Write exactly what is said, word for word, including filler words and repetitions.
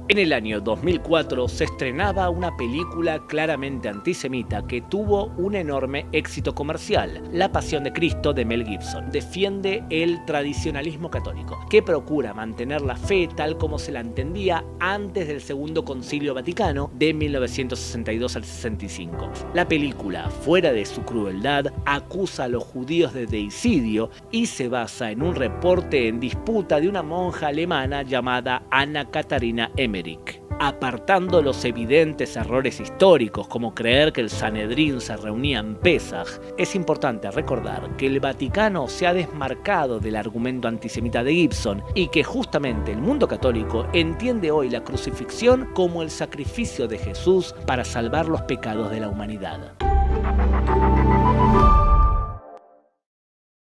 En el año dos mil cuatro se estrenaba una película claramente antisemita que tuvo un enorme éxito comercial, La Pasión de Cristo de Mel Gibson. Defiende el tradicionalismo católico, que procura mantener la fe tal como se la entendía antes del Segundo Concilio Vaticano de mil novecientos sesenta y dos al sesenta y cinco. La película, fuera de su crueldad, acusa a los judíos de deicidio y se basa en un reporte en disputa de una monja alemana llamada Anna Katharina Emmerich. Apartando los evidentes errores históricos como creer que el Sanedrín se reunía en Pesaj, es importante recordar que el Vaticano se ha desmarcado del argumento antisemita de Gibson y que justamente el mundo católico entiende hoy la crucifixión como el sacrificio de Jesús para salvar los pecados de la humanidad.